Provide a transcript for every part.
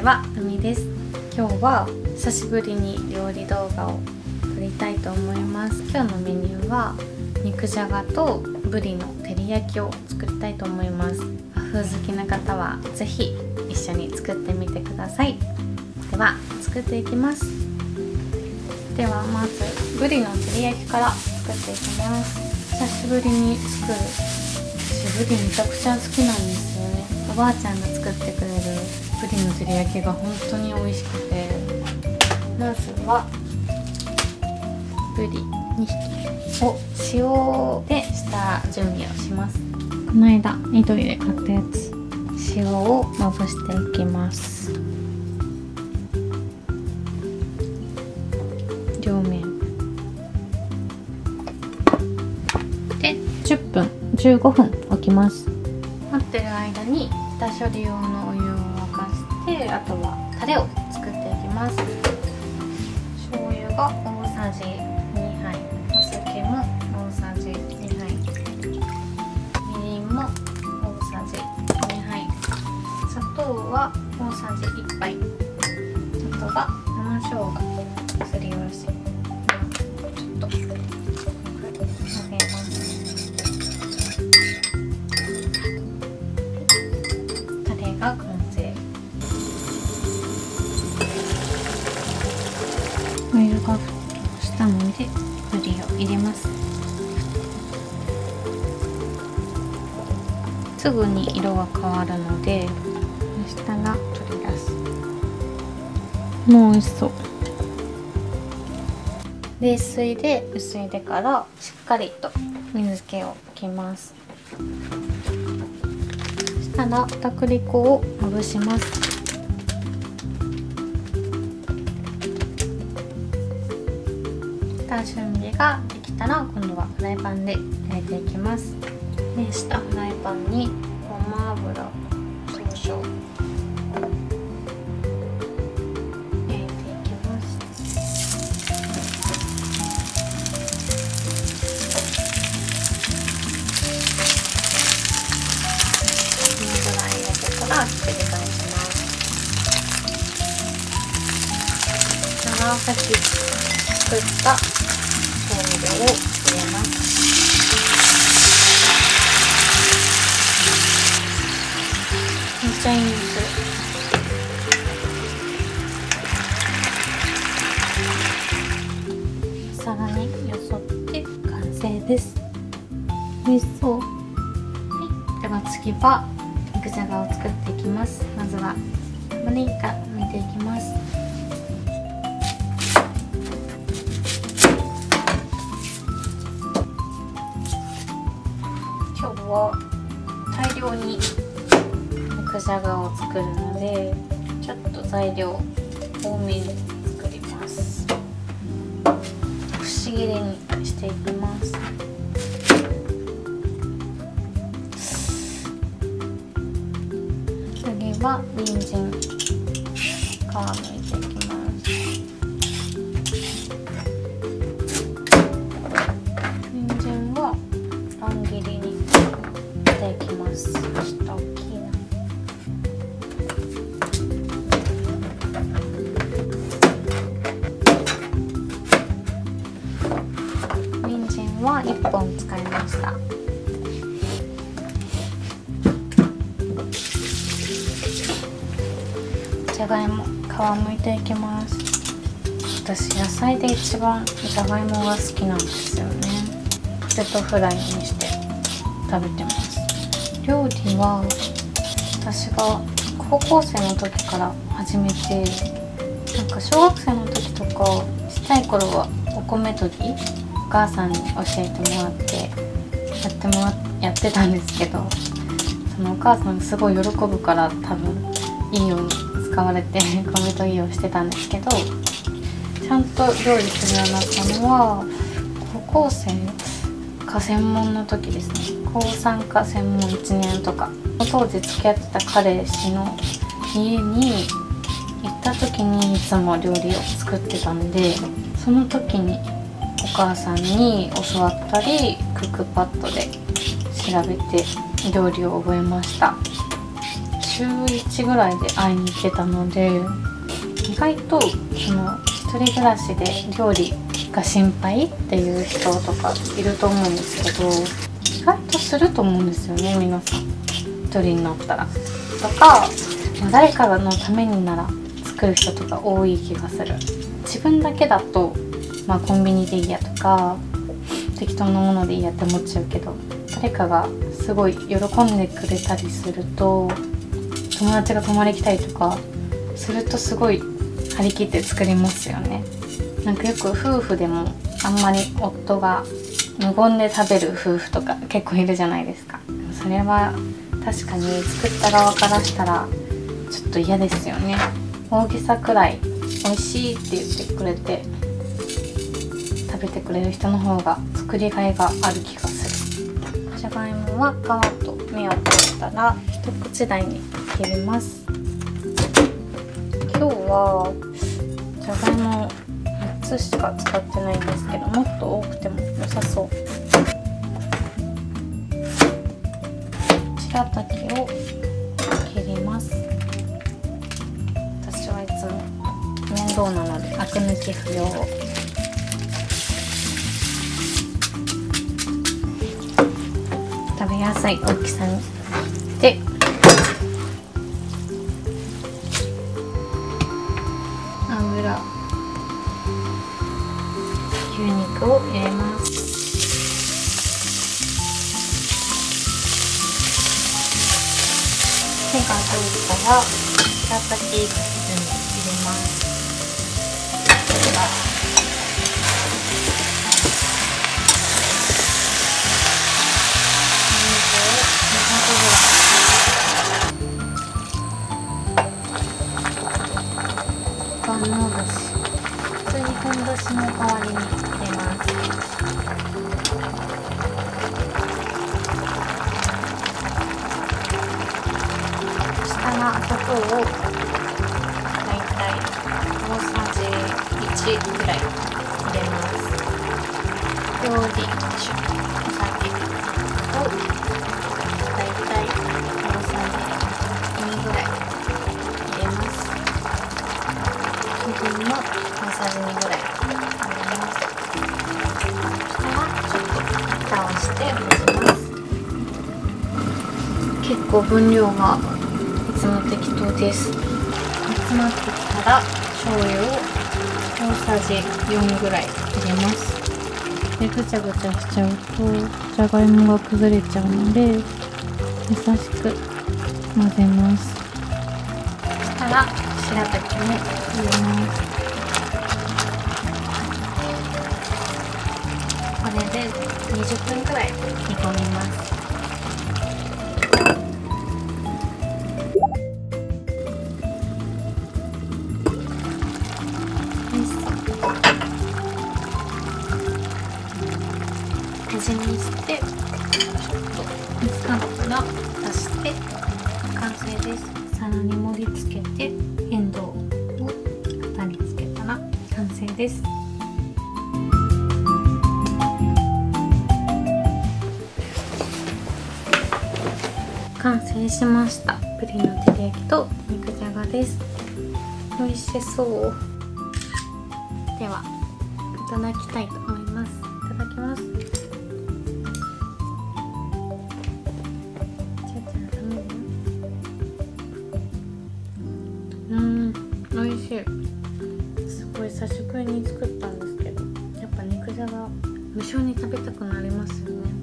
ちは、あみです。今日は久しぶりに料理動画を撮りたいと思います。今日のメニューは肉じゃがとブリの照り焼きを作りたいと思います。和風好きな方はぜひ一緒に作ってみてください。では作っていきます。ではまずブリの照り焼きから作っていきます。久しぶりに作る。私ブリめちゃくちゃ好きなんですよね。おばあちゃんが作ってくれるブリの照り焼きが本当に美味しくて、まずはブリ2匹を塩で下準備をします。この間ニトリで買ったやつ、塩をまぶしていきます。両面で10分15分置きます。待ってる間に下処理用のお湯を沸かして、あとはタレを作っていきます。醤油が大さじ2杯、お酒も大さじ2杯、みりんも大さじ2杯、砂糖は大さじ1杯、あとは生生姜すりおろし、ちょっと混ぜます。タレが完成。お湯が沸騰したのでブリを入れます。すぐに色が変わるので下が取り出す。もう美味しそう。冷水で薄いでからしっかりと水気を拭きます。そしたら片栗粉をまぶします。下準備ができたら今度はフライパンで焼いていきます。熱したフライパンにごま油少々焼いていきます。このぐらい焼けたらひっくり返します。さっき作った調味料を入れます。めっちゃいいんです。お皿によそって完成です。美味しそう。はい、では次は肉じゃがを作っていきます。まずは玉ねぎから剥いていきます。今日は大量に肉じゃがを作るので、ちょっと材料多めに作ります。くし切れにしていきます。次は人参、皮むいていきます。人参は乱切りにしていきます。ちょっと大きいな。人参は1本使いました。じゃがいも、皮むいていきます。私野菜で一番じゃがいもが好きなんですよね。ポテトフライにして食べてます。料理は私が高校生の時から始めて、なんか小学生の時とかちっちゃい頃はお米研ぎお母さんに教えてもらってやってたんですけど、そのお母さんがすごい喜ぶから多分いいように使われて米研ぎをしてたんですけど、ちゃんと料理するようになったのは高校生か専門の時ですね。高3か専門1年とか、当時付き合ってた彼氏の家に行った時にいつも料理を作ってたんで、その時にお母さんに教わったりクックパッドで調べて料理を覚えました。 週1ぐらいで会いに行ってたので、意外とその一人暮らしで料理が心配っていう人とかいると思うんですけど、意外とすると思うんですよね、皆さん。一人になったらとか、誰かのためになら作る人とか多い気がする。自分だけだと、コンビニでいいやとか適当なものでいいやって思っちゃうけど、誰かがすごい喜んでくれたりすると、友達が泊まり来たりとかするとすごい張り切って作りますよね。なんかよく夫婦でもあんまり夫が無言で食べる夫婦とか結構いるじゃないですか。それは確かに作った側からしたらちょっと嫌ですよね。大げさくらい美味しいって言ってくれて食べてくれる人の方が作りがいがある気がする。じゃがいもは皮と芽を取ったら一口大に切ります。今日はじゃがいも3つしか使ってないんですけど、もっと多くても良さそう。白滝を切ります。私はいつも面倒なのでアク抜き不要。食べやすい大きさにで、油、牛肉を入れます。火が通ったら白滝準備入れます。万能だし、普通にふんだしの代わりに入れます。そしたら砂糖をだいたい大さじ1ぐらい入れます。料理酒、お酒をだいたい大さじ2ぐらい入れます。みりんも大さじ2ぐらい入れます。そしたらちょっと蓋をして蒸します。結構分量がいつも適当です。煮詰まってきたら醤油を大さじ4ぐらい入れます。でぐちゃぐちゃしちゃうとじゃがいもが崩れちゃうので優しく混ぜます。そしたら白滝も入れます。これで20分くらい煮込みます。味見してちょっと煮つかったら出して完成です。皿に盛り付けてエンドウを型につけたら完成です。完成しました。栗の照り焼きと肉じゃがです。美味しそう。ではいただきたいと思います。いただきます。美味しい。すごい久しぶりに作ったんですけど、やっぱ肉じゃが無性に食べたくなりますよね。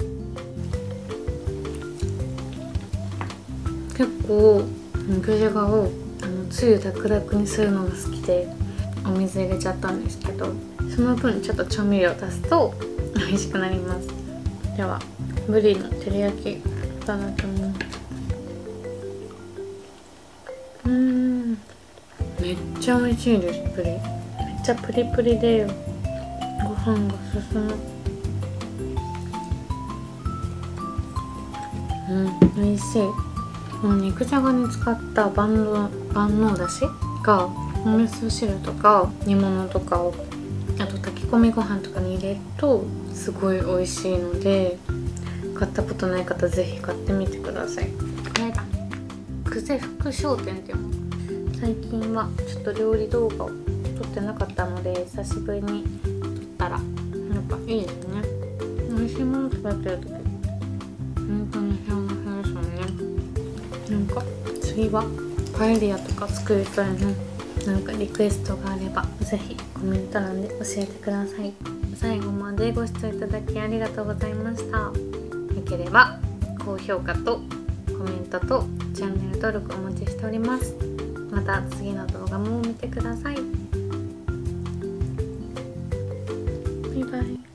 結構肉じゃがをつゆダクダクにするのが好きでお水入れちゃったんですけど、その分ちょっと調味料足すと美味しくなります。ではブリの照り焼きいただきます。めっちゃ美味しいです。ブリめっちゃプリプリでご飯が進む。美味しい。この肉じゃがに使った万能だしがお味噌汁とか煮物とかをあと炊き込みご飯とかに入れるとすごい美味しいので、買ったことない方ぜひ買ってみてください。これだ。 久世福商店っていうの。最近はちょっと料理動画を撮ってなかったので、久しぶりに撮ったらやっぱいいですね。美味しいもの食べてる時本当に幸せですよね。なんか次はパエリアとか作りたいね。なんかリクエストがあればぜひコメント欄で教えてください。最後までご視聴いただきありがとうございました。よければ高評価とコメントとチャンネル登録お待ちしております。また次の動画も見てください。バイバイ。